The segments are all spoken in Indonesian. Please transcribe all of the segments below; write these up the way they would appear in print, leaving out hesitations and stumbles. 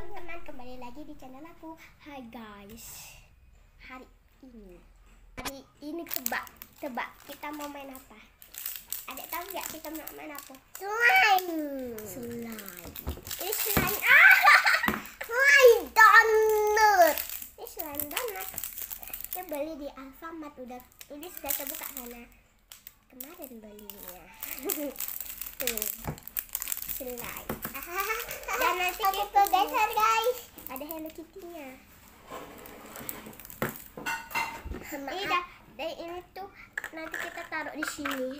teman-teman, kembali lagi di channel aku. Hai guys, hari ini tebak kita mau main apa? Adek tahu nggak kita mau main apa? Slime. Ini slime. Slime donut. Ini slime donut. Kita beli di Alfamart, udah sudah terbuka sana. Kemarin belinya. Tuh. Slime. Dan nanti kita geser guys, ada Hello Kitty-nya. Ini tuh nanti kita taruh di sini.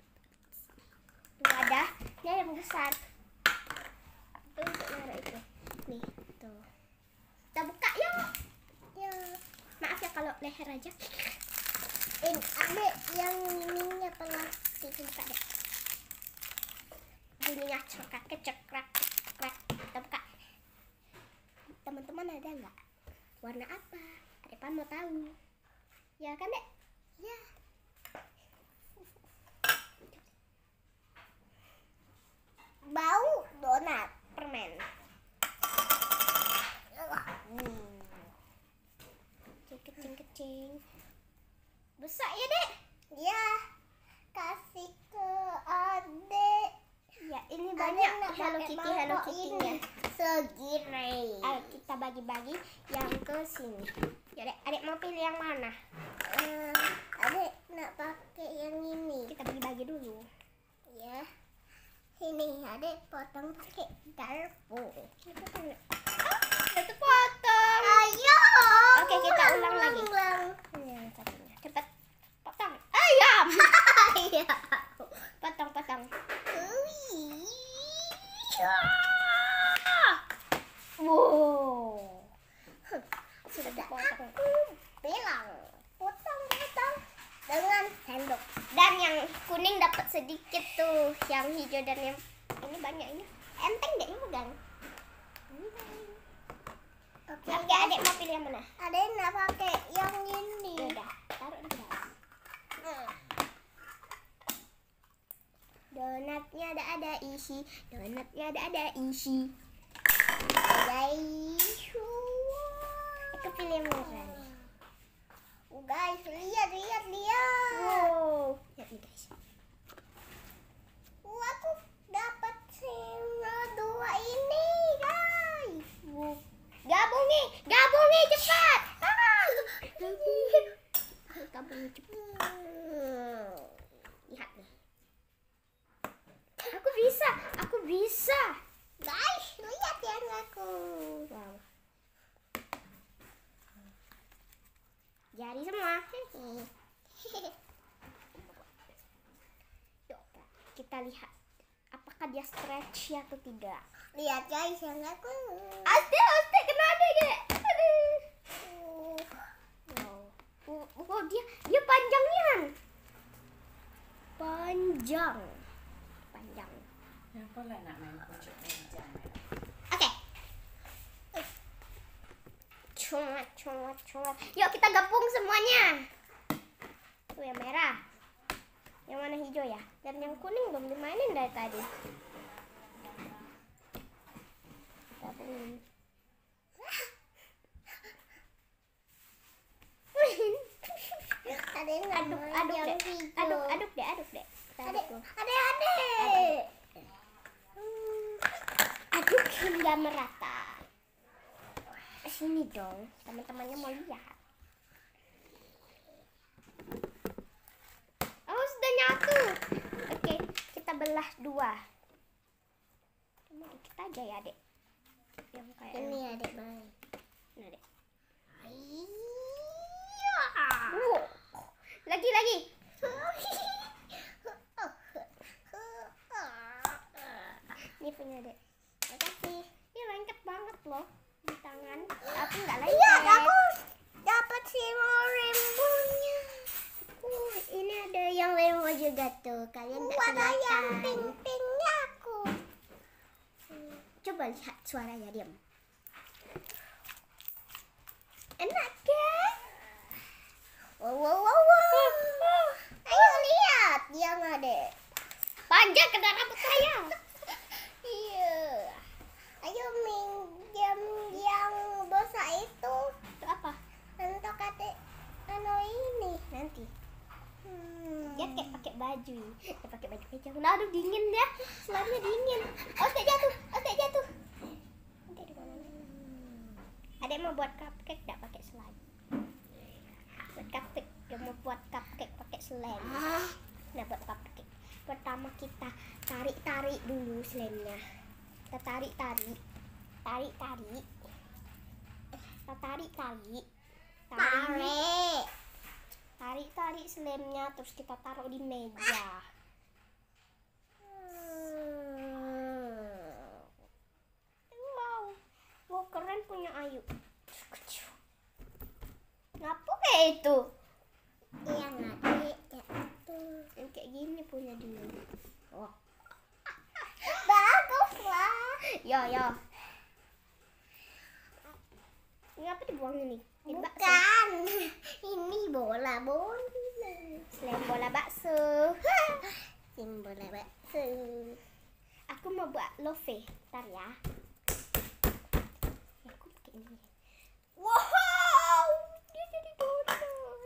Wadahnya yang besar. Tuh untuk naruh itu. Nih tuh. Kita buka yuk. Ya. Maaf ya kalau leher aja. Ada yang ininya plastik, buka deh. Bunyinya cekrak. Kita buka. Teman-teman ada nggak? Warna apa? Adepan mau tahu. Ya kan dek? Ya. Bau donat permen. Kecing. Besar ya dek? Ya. Kasih ke adek. Ya, ini banyak Hello Kitty-nya. Segini. Ayo kita bagi-bagi yang ke sini. Ya, Adek mau pilih yang mana? Adek nak pakai yang ini. Kita bagi-bagi dulu. Ya. Ini Adek potong pakai garpu. Itu potong. Ayo. Oke, kita ulang lagi. Yang satunya. Cepat. Potong. Ayam. Iya. Potong. Wow. Sudah potong. Bilang potong dengan sendok. Dan yang kuning dapat sedikit tuh, yang hijau dan yang ini banyak ini. Enteng deh ini pegang. Oke, adek mau pilih yang mana? Adek nak pakai yang ini. Udah, taruh di dalam. Donatnya ada isi. Guys, aku pilih yang mana nih? Guys, lihat. Wow, lihat nih guys. Aku dapat semua dua ini guys. Gabungi cepat. Gabungi cepat. Lihat nih. Aku bisa. Guys, lihat yang aku. Wow. Jadi semua. Yuk, kita lihat apakah dia stretchy atau tidak. Lihat guys yang aku. Aste kena ada gak? Wow. Dia panjangnya. Panjang. Kenapa lah nak main pucuk meja? Oke. Comot. Yuk kita gabung semuanya. Tuh yang merah. Yang mana hijau ya? Dan yang kuning belum dimainin dari tadi. Gabungin. Aduk deh. Aduk hingga merata. Sini dong, teman-temannya mau lihat. Oh, sudah nyatu. Oke, kita belah dua. Cuma dikit aja ya, Dek. Yang kayak ini Adek main. Nah, Dek. Wow. Lagi. Ini punya Dek. Makasih. Ini lengket banget loh di tangan. Tapi nggak lengket. Iya, aku dapat semua rainbow-nya. Ini ada yang rainbow juga tuh. Kalian nggak kelihatan. Ada yang pink-pinknya aku. Coba lihat suaranya, diam. Enak kan? Wow. Ayo lihat yang ada. Panjang kena rambut saya. Iya. Ayo minjam baju. Dia pakai baju hijau. Nah, aduh dingin ya. Selamnya dingin. Oh, tak jatuh. Nanti di mana? Adek mau buat cupcake tak pakai slime? Buat cupcake. Dia mau buat cupcake pakai slime. Nah, buat cupcake. Pertama kita tarik dulu slime-nya. Kita tarik. Tarik slime-nya, terus kita taruh di meja. Wow, keren punya Ayu. Ngapa kayak itu? Yang adik yang kayak gini punya dia. Oh. Bagus lah. Yo. Ini apa dibuang ini? Bukan. Ini bola. Selain bola bakso. Bola bakso. Aku mau buat love. Ntar ya. Aku pakai ini. Wow, dia jadi donat.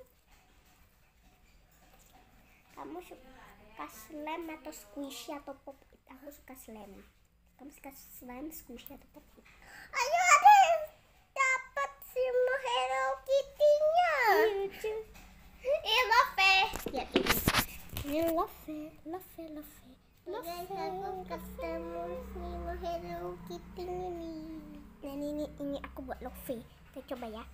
Kamu suka slime atau squishy atau pop? Aku suka slime. Kamu suka slime, squishy atau pop? Ayo adek, dapat semua Hello Kitty-nya. Lucu. Love. Lihat ini. Ini love. Guys, aku ketemu semua Hello Kitty-nya nih. Nah ini aku buat love. Kita coba ya.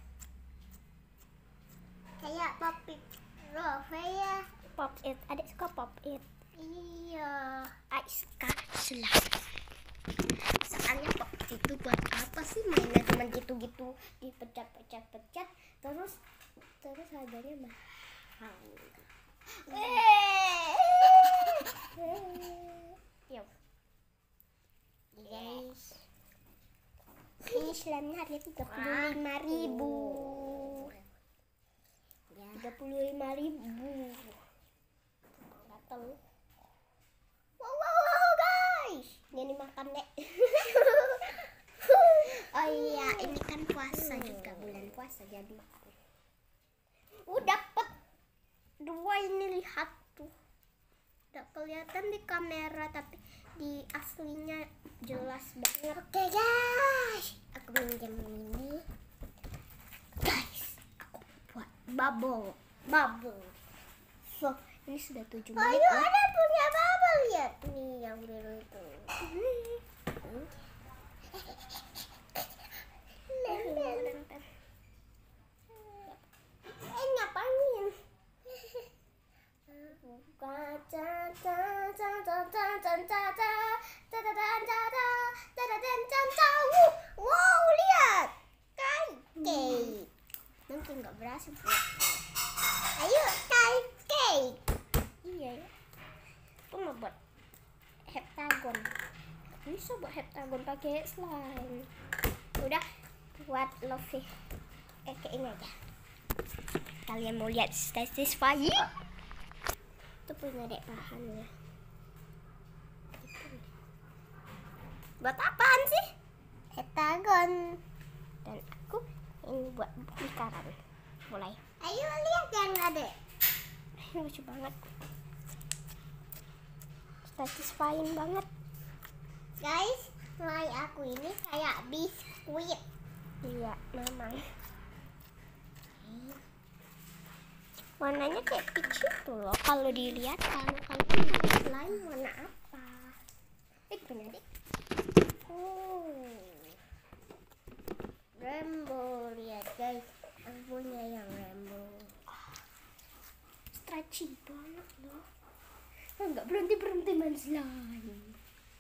Kayak pop it love ya. Pop it. Adek suka pop it. Iya. Aik suka slime. Soalnya pop it itu buat apa sih, mainnya cuma gitu-gitu, dipecat terus harganya mahal. Yo. Guys. Ini slime-nya harganya 35.000. 35.000. Gatel. Wow, guys. Ini makan dek. Oh iya, ini kan puasa juga, bulan puasa jadi. Dapat 2 ini, lihat tuh. Tidak kelihatan di kamera tapi di aslinya jelas banget. Oke guys, aku minjem ini. Guys, aku buat bubble. So, ini sudah 7 menit. Ayo, ada punya bubble, lihat nih yang biru itu. Ngapain? Wow, lihat. Cake. Mungkin nggak berhasil. Ayo, cake. Iya ya. Aku mau buat heptagon. Bisa buat heptagon pakai slime. Udah buat love. Kayak ini aja. Kalian mau lihat satisfying? Itu punya dek bahannya. Buat apaan sih? Heptagon. Dan aku ini buat lingkaran. Mulai. Ayo lihat yang ada. Lucu banget. Satisfying banget. Guys, mulai aku ini kayak biskuit. Iya, memang. Warnanya kayak peach itu loh. Kalau dilihat, kalau lain warna apa? Punya dek. Rainbow, lihat guys. Aku punya yang rainbow. Stretchy banget loh. Nggak berhenti main slime.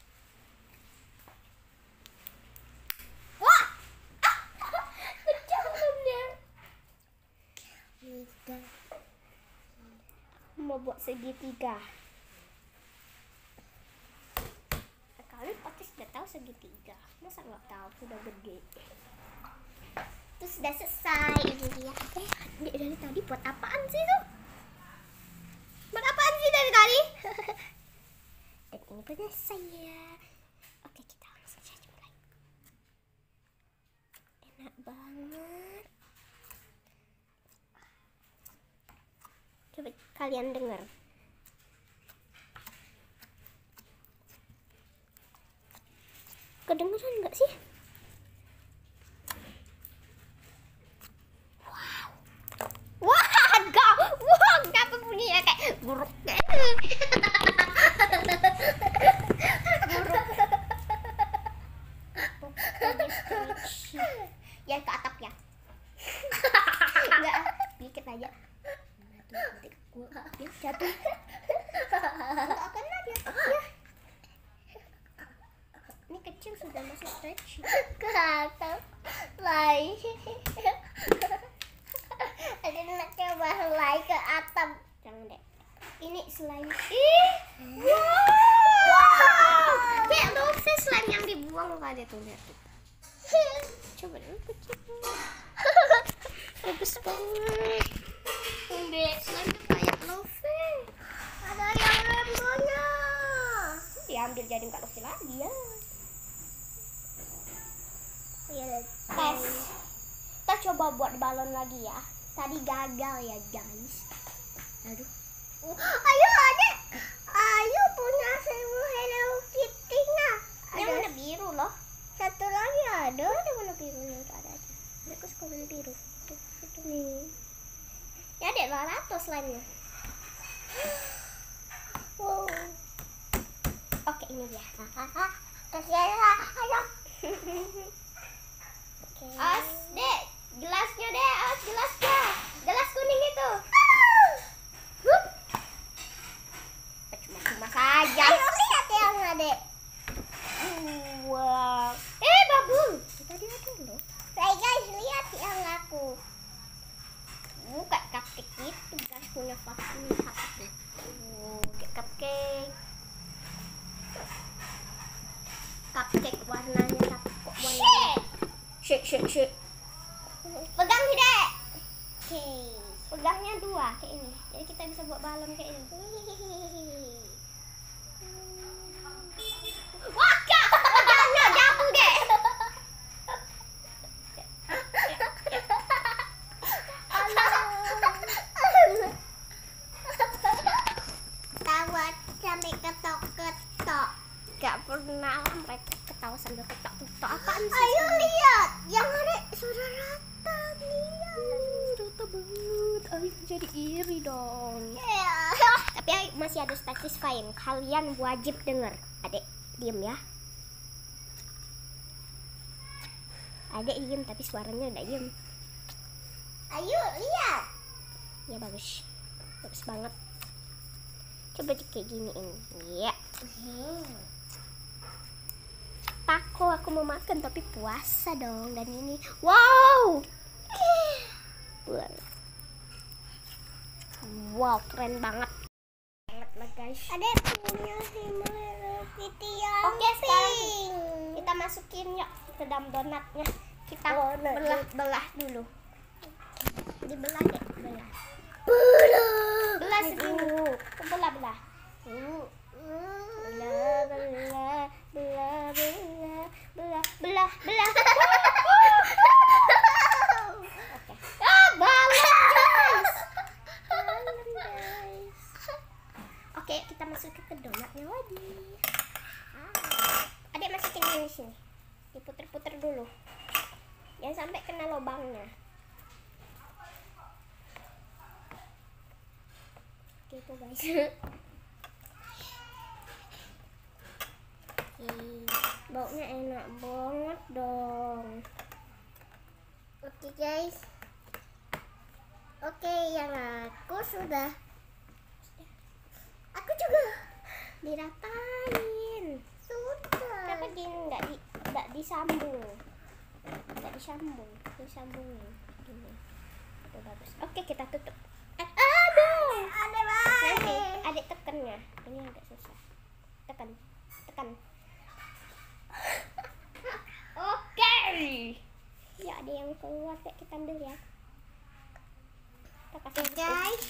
Wah! Kejamnya. Mau buat segitiga. Kalian pasti sudah tahu segitiga. Masa nggak tahu? Sudah gede. Itu sudah selesai. Ini dia. Dari tadi buat apaan sih tuh? Buat apaan sih dari tadi? Dan ini punya saya. Oke, kita langsung saja mulai. Enak banget. Coba kalian dengar. Kedengeran nggak sih? Wow. Wah, enggak. Wah, kenapa bunyinya kayak guruk? Ya ke atap ya. Enggak, dikit aja. Nanti gua ya jatuh. Enggak kena dia. Ya. Ini kecil sudah masuk stretch. Ke atap. Lari. Ada nak coba lari ke atap. Jangan deh. Ini slime. Ih. Wow. Kayak dovis slime yang dibuang kali tuh, lihat tuh. Coba dulu kecil. Bagus banget. Dek, slime tuh kayak love. Ada yang rainbownya. Diambil jadi nggak love lagi ya. Tes. Kita coba buat balon lagi ya. Tadi gagal ya guys. Aduh. Ayo adek. Ayo punya sewu Hello Kitty-nya. Yang warna biru loh. Satu lagi ada. Ada warna biru yang ada aja. Aku suka warna biru. Tuh, itu nih. Ya adek 200 slime-nya. Wow. Oke, ini dia. Kasih ayo. As, dek, gelasnya dek, as gelasnya, gelas kuning itu. Cuma saja. Ayo lihat yang adek. Wow. Babul. Tadi ada loh. Hai guys, lihat yang aku. Kayak cupcake gitu guys, punya vaksin hati. Kayak cupcake. Cupcake warnanya kok warnanya. Shake. Pegang nih dek. Oke. Pegangnya 2 kayak ini. Jadi kita bisa buat balon kayak ini. Wah, Kak. Pegangnya jatuh dek. Tawa sampai ketok-ketok. Gak pernah mereka ketawa sambil ketok-ketok. Apaan sih? Ayo lihat, yang ada sudah rata nih. Rata banget. Ayo jadi iri dong. Tapi masih ada satisfying. Kalian wajib denger. Adek diem ya. Adek diem tapi suaranya udah diem. Ayo lihat. Ya bagus. Bagus banget. Coba kayak giniin. Iya. Aku mau makan tapi puasa dong. Dan ini wow. Wow, keren banget. Banget lah guys. Ada punya Hello Kitty yang oke, sekarang kita masukin yuk ke dalam donatnya. Kita belah dulu. Dibelah deh, belah segini. Belah. Belah. Oke. Balon guys. Oke, kita masukin ke donatnya lagi. Adek masukin ini sini. Diputer-puter dulu. Jangan sampai kena lubangnya. Gitu guys. Baunya enak banget dong. Oke guys. Oke, yang aku sudah. Aku juga diratain. Sudah. Kenapa dia nggak disambung? Disambungin. Gini. Itu bagus. Oke, kita tutup. Aduh. Ada banget. Nanti adek tekannya. Ini agak susah. Tekan. Oke. Ya ada yang keluar, kayak kita ambil ya. Kita kasih guys.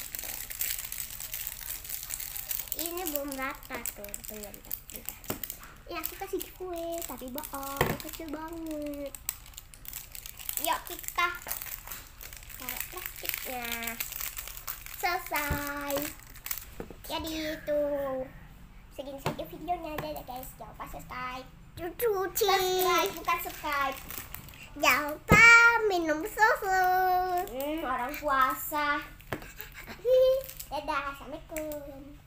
Ini belum rata tuh, belum. Ya aku kasih kue, tapi bohong, kecil banget. Yuk kita taruh plastiknya. Selesai. Jadi itu segini saja videonya aja ya guys. Jangan lupa subscribe. cuci. Subscribe, bukan subscribe. Jangan lupa minum susu. Orang puasa. Dadah, assalamualaikum.